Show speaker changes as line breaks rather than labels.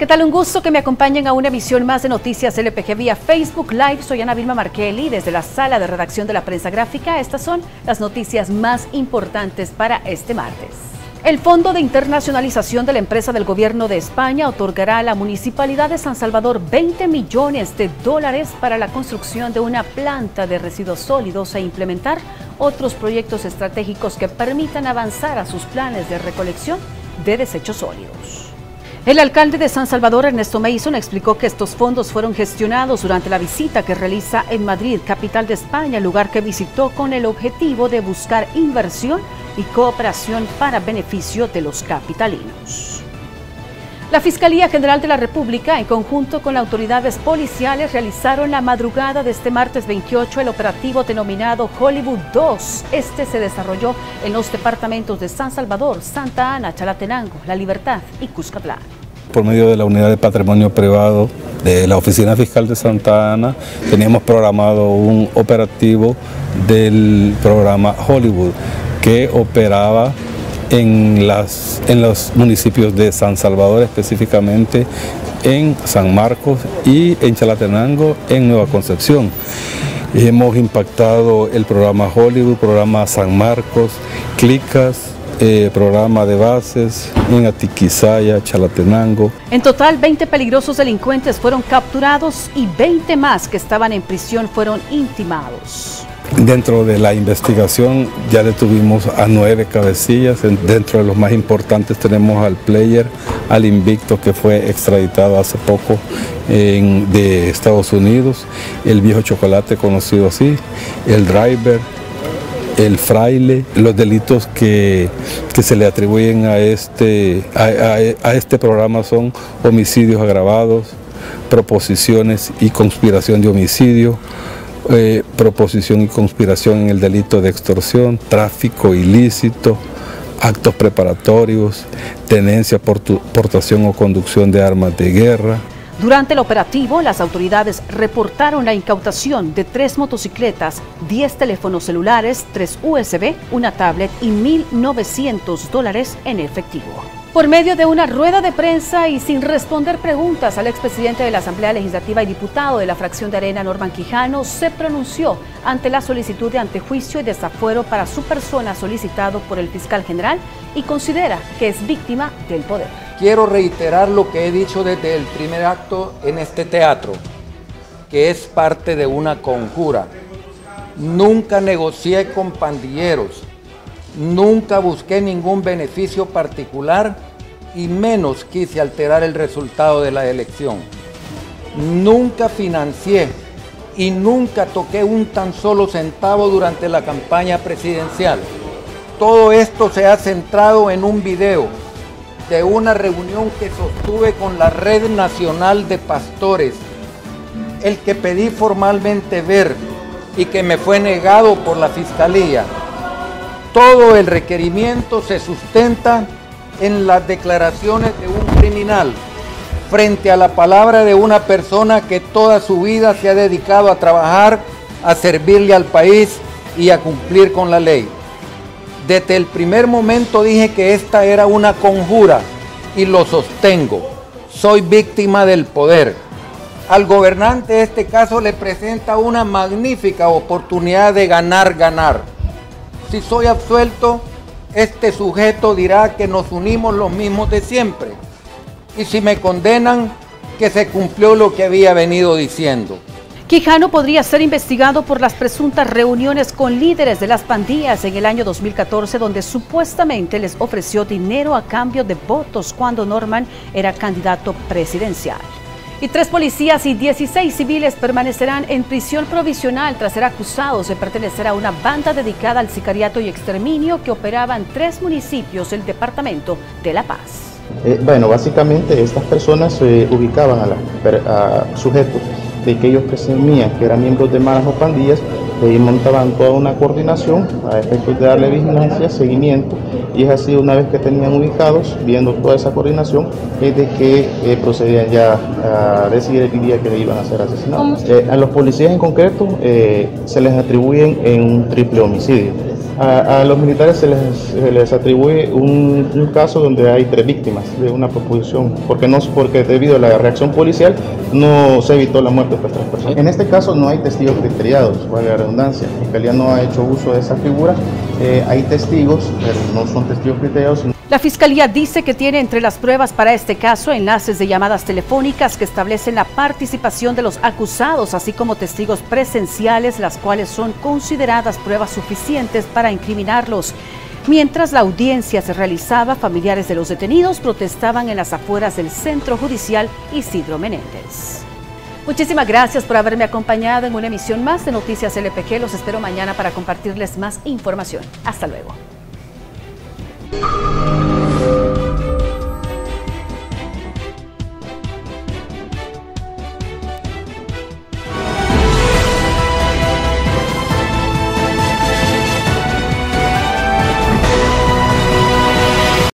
tal? Un gusto que me acompañen a una emisión más de Noticias LPG vía Facebook Live. Soy Ana Vilma Markelly desde la sala de redacción de la prensa gráfica. Estas son las noticias más importantes para este martes. El Fondo de Internacionalización de la Empresa del Gobierno de España otorgará a la Municipalidad de San Salvador $20 millones para la construcción de una planta de residuos sólidos e implementar otros proyectos estratégicos que permitan avanzar a sus planes de recolección de desechos sólidos. El alcalde de San Salvador, Ernesto Mason, explicó que estos fondos fueron gestionados durante la visita que realiza en Madrid, capital de España, lugar que visitó con el objetivo de buscar inversión y cooperación para beneficio de los capitalinos. La Fiscalía General de la República, en conjunto con autoridades policiales, realizaron la madrugada de este martes 28 el operativo denominado Hollywood 2. Este se desarrolló en los departamentos de San Salvador, Santa Ana, Chalatenango, La Libertad y Cuscatlán.
Por medio de la Unidad de Patrimonio Privado de la Oficina Fiscal de Santa Ana, teníamos programado un operativo del programa Hollywood que operaba en los municipios de San Salvador, específicamente en San Marcos y en Chalatenango, en Nueva Concepción. Hemos impactado el programa Hollywood, programa San Marcos, Clicas, programa de bases en Atiquizaya, Chalatenango.
En total, 20 peligrosos delincuentes fueron capturados y 20 más que estaban en prisión fueron intimados.
Dentro de la investigación ya detuvimos a 9 cabecillas. Dentro de los más importantes tenemos al player, al invicto, que fue extraditado hace poco de Estados Unidos, el viejo chocolate conocido así, el driver, el fraile. Los delitos que se le atribuyen a este programa son homicidios agravados, proposiciones y conspiración de homicidio, proposición y conspiración en el delito de extorsión, tráfico ilícito, actos preparatorios, tenencia, portación o conducción de armas de guerra.
Durante el operativo, las autoridades reportaron la incautación de 3 motocicletas, 10 teléfonos celulares, 3 USB, una tablet y $1.900 en efectivo. Por medio de una rueda de prensa y sin responder preguntas, al expresidente de la Asamblea Legislativa y diputado de la fracción de Arena, Norman Quijano, se pronunció ante la solicitud de antejuicio y desafuero para su persona solicitado por el fiscal general y considera que es víctima del poder.
Quiero reiterar lo que he dicho desde el primer acto en este teatro, que es parte de una conjura. Nunca negocié con pandilleros. Nunca busqué ningún beneficio particular y menos quise alterar el resultado de la elección. Nunca financié y nunca toqué un tan solo centavo durante la campaña presidencial. Todo esto se ha centrado en un video de una reunión que sostuve con la Red Nacional de Pastores, el que pedí formalmente ver y que me fue negado por la Fiscalía. Todo el requerimiento se sustenta en las declaraciones de un criminal frente a la palabra de una persona que toda su vida se ha dedicado a trabajar, a servirle al país y a cumplir con la ley. Desde el primer momento dije que esta era una conjura y lo sostengo. Soy víctima del poder. Al gobernante de este caso le presenta una magnífica oportunidad de ganar. Si soy absuelto, este sujeto dirá que nos unimos los mismos de siempre. Y si me condenan, que se cumplió lo que había venido diciendo.
Quijano podría ser investigado por las presuntas reuniones con líderes de las pandillas en el año 2014, donde supuestamente les ofreció dinero a cambio de votos cuando Norman era candidato presidencial. Y 3 policías y 16 civiles permanecerán en prisión provisional tras ser acusados de pertenecer a una banda dedicada al sicariato y exterminio que operaba en 3 municipios del departamento de La Paz.
Bueno, básicamente estas personas ubicaban a sujetos de que ellos presumían que eran miembros de maras o pandillas y montaban toda una coordinación a efectos de darle vigilancia, seguimiento, y es así, una vez que tenían ubicados, viendo toda esa coordinación, es de que procedían ya a decidir el día que iban a ser asesinados. A los policías en concreto se les atribuyen en un triple homicidio. A los militares se les atribuye un caso donde hay 3 víctimas de una proposición, porque debido a la reacción policial no se evitó la muerte de estas 3 personas. En este caso no hay testigos criteriados, valga la redundancia. La Fiscalía no ha hecho uso de esa figura. Hay testigos, pero no son testigos criteriados.
La Fiscalía dice que tiene entre las pruebas para este caso enlaces de llamadas telefónicas que establecen la participación de los acusados, así como testigos presenciales, las cuales son consideradas pruebas suficientes para incriminarlos. Mientras la audiencia se realizaba, familiares de los detenidos protestaban en las afueras del Centro Judicial Isidro Menéndez. Muchísimas gracias por haberme acompañado en una emisión más de Noticias LPG. Los espero mañana para compartirles más información. Hasta luego.